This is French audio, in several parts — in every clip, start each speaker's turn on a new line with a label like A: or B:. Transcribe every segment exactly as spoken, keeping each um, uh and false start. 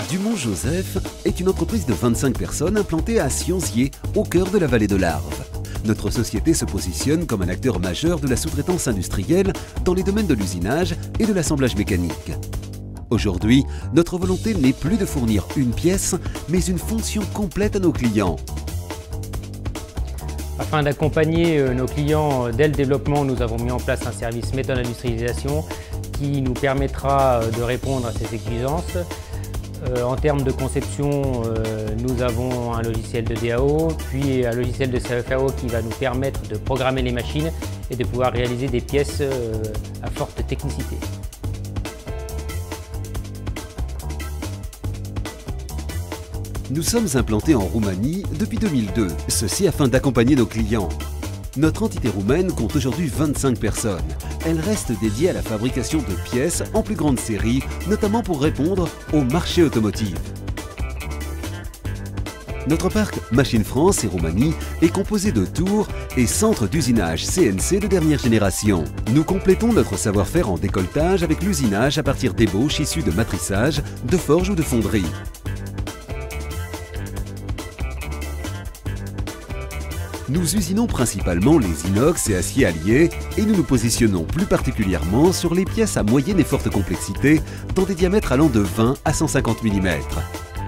A: Dumont-Joseph est une entreprise de vingt-cinq personnes implantée à Sionzier, au cœur de la vallée de l'Arve. Notre société se positionne comme un acteur majeur de la sous-traitance industrielle dans les domaines de l'usinage et de l'assemblage mécanique. Aujourd'hui, notre volonté n'est plus de fournir une pièce, mais une fonction complète à nos clients.
B: Afin d'accompagner nos clients dès le développement, nous avons mis en place un service méthode industrialisation qui nous permettra de répondre à ces exigences. Euh, en termes de conception, euh, nous avons un logiciel de D A O, puis un logiciel de C F A O qui va nous permettre de programmer les machines et de pouvoir réaliser des pièces euh, à forte technicité.
A: Nous sommes implantés en Roumanie depuis deux mille deux, ceci afin d'accompagner nos clients. Notre entité roumaine compte aujourd'hui vingt-cinq personnes. Elle reste dédiée à la fabrication de pièces en plus grande série, notamment pour répondre au marché automotive. Notre parc Machine France et Roumanie est composé de tours et centres d'usinage C N C de dernière génération. Nous complétons notre savoir-faire en décolletage avec l'usinage à partir d'ébauches issues de matrissage, de forge ou de fonderie. Nous usinons principalement les inox et aciers alliés et nous nous positionnons plus particulièrement sur les pièces à moyenne et forte complexité dans des diamètres allant de vingt à cent cinquante millimètres.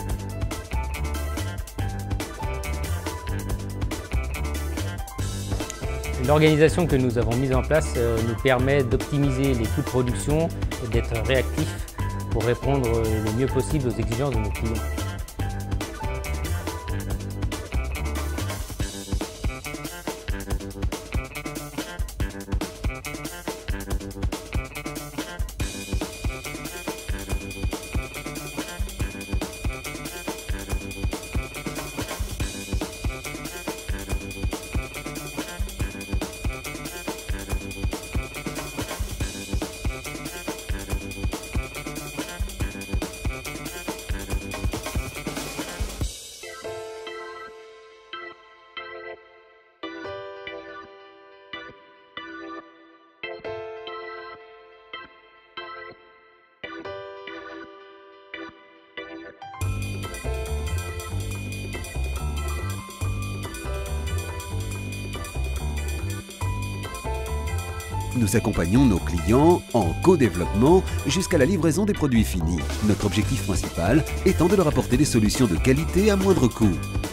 B: L'organisation que nous avons mise en place nous permet d'optimiser les coûts de production et d'être réactifs pour répondre le mieux possible aux exigences de nos clients.
A: Nous accompagnons nos clients en co-développement jusqu'à la livraison des produits finis. Notre objectif principal étant de leur apporter des solutions de qualité à moindre coût.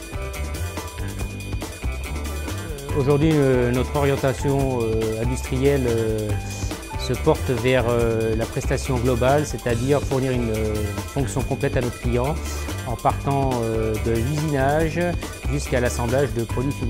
B: Aujourd'hui, euh, notre orientation euh, industrielle euh, se porte vers euh, la prestation globale, c'est-à-dire fournir une euh, fonction complète à notre client en partant euh, de l'usinage jusqu'à l'assemblage de produits finis.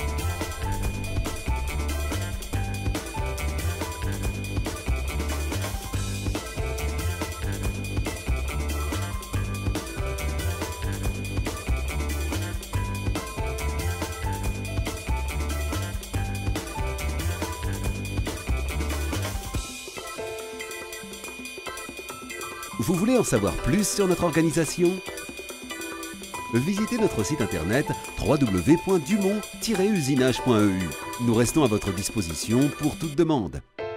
A: Vous voulez en savoir plus sur notre organisation? Visitez notre site internet w w w point dumont tiret usinage point e u. Nous restons à votre disposition pour toute demande.